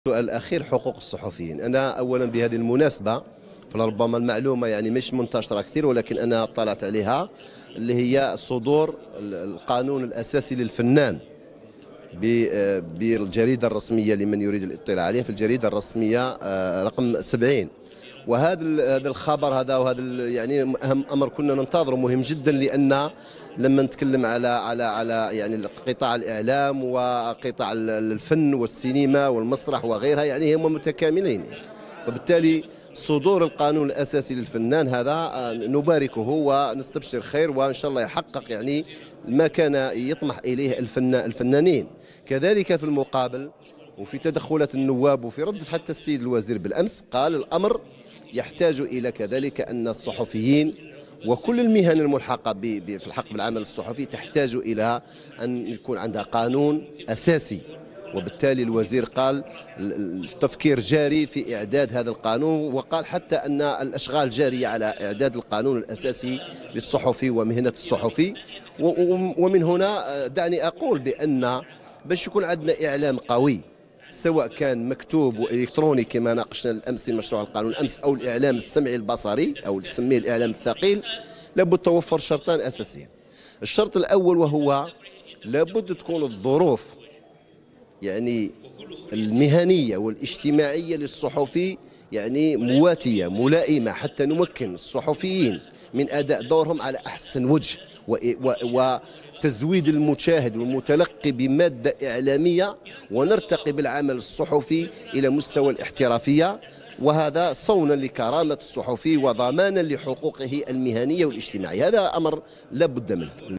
السؤال الأخير حقوق الصحفيين. أنا أولا بهذه المناسبة فلربما المعلومة يعني مش منتشرة كثير، ولكن أنا اطلعت عليها، اللي هي صدور القانون الأساسي للفنان بالجريدة الرسمية لمن يريد الاطلاع عليه، في الجريدة الرسمية رقم 70. وهذا الخبر هذا وهذا يعني امر كنا ننتظره، مهم جدا، لان لما نتكلم على يعني قطاع الاعلام وقطاع الفن والسينما والمسرح وغيرها، يعني هم متكاملين، وبالتالي صدور القانون الاساسي للفنان هذا نباركه ونستبشر خير، وان شاء الله يحقق يعني ما كان يطمح اليه الفنانين. كذلك في المقابل وفي تدخلات النواب وفي رد حتى السيد الوزير بالامس قال الامر يحتاج الى كذلك ان الصحفيين وكل المهن الملحقه في الحق بالعمل الصحفي تحتاج الى ان يكون عندها قانون اساسي، وبالتالي الوزير قال التفكير جاري في اعداد هذا القانون، وقال حتى ان الاشغال جاريه على اعداد القانون الاساسي للصحفي ومهنه الصحفي. ومن هنا دعني اقول بان باش يكون عندنا اعلام قوي، سواء كان مكتوب والكتروني كما ناقشنا الامس في مشروع القانون الامس، او الاعلام السمعي البصري او نسميه الاعلام الثقيل، لابد توفر شرطان اساسيين. الشرط الاول وهو لابد تكون الظروف يعني المهنيه والاجتماعيه للصحفي يعني مواتيه ملائمه، حتى نمكن الصحفيين من اداء دورهم على احسن وجه، وتزويد المشاهد والمتلقي بماده اعلاميه، ونرتقي بالعمل الصحفي الى مستوى الاحترافيه، وهذا صونا لكرامه الصحفي وضمانا لحقوقه المهنيه والاجتماعيه. هذا امر لا بد منه.